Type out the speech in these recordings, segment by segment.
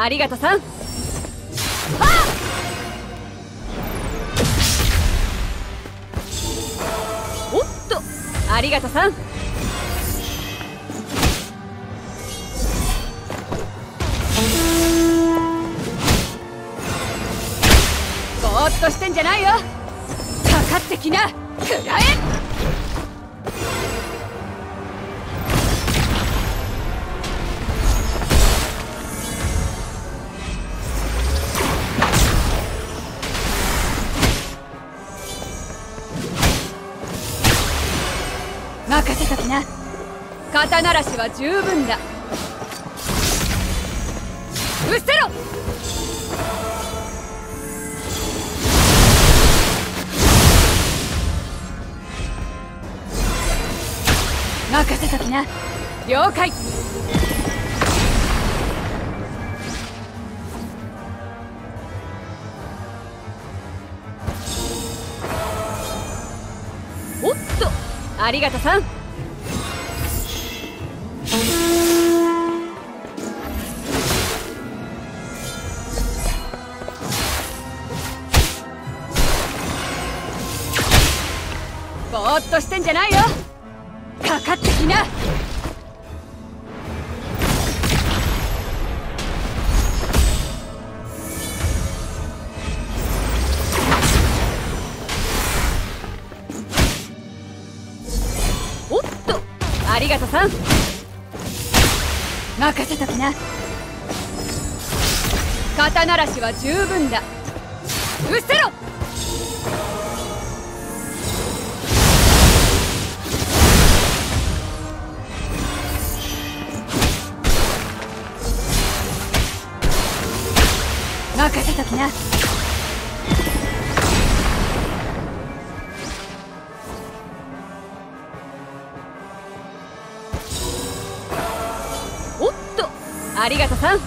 ありがとさん。はっ。おっと、ありがとさん。ぼーっとしてんじゃないよ。かかってきな、くらえ。任せときな。肩慣らしは十分だ。うせろ。任せときな。了解。おっと、ありがとさん。ぼーっとしてんじゃないよ。かかってきな。おっと、ありがとさん。任せときな。肩慣らしは十分だ。うせろ。任せときな。おっと、ありがとさん。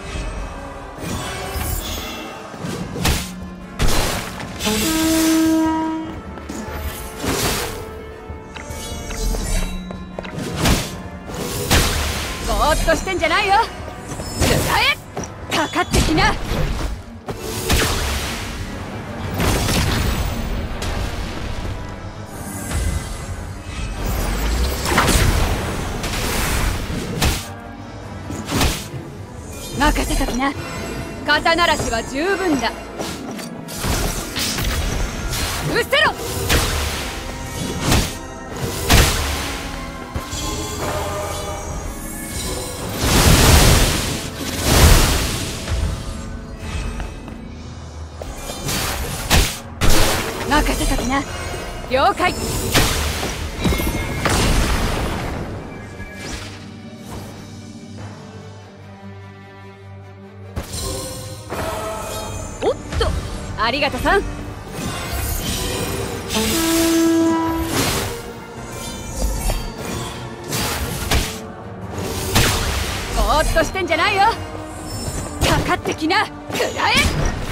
ぼーっとしてんじゃないよ。くらえ。かかってきな。任せときな。肩慣らしは十分だ。うせろ。任せときな。了解。おっと、ありがとさん。ぼーっとしてんじゃないよ。かかってきな、くらえ。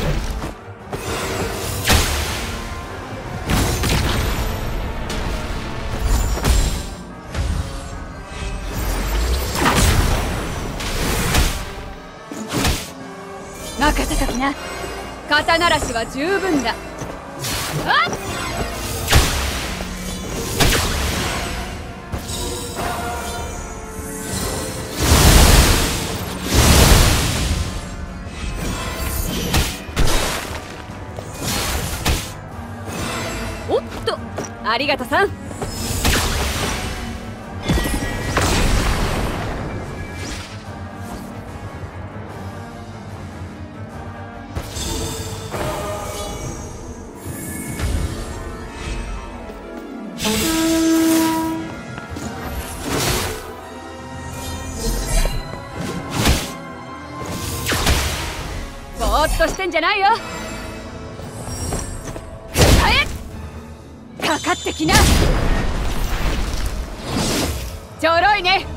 任せときな。肩慣らしは十分だ。あっ。おっと、ありがとさん。ぼーっとしてんじゃないよ。くらえ。かかってきな。ちょろいね。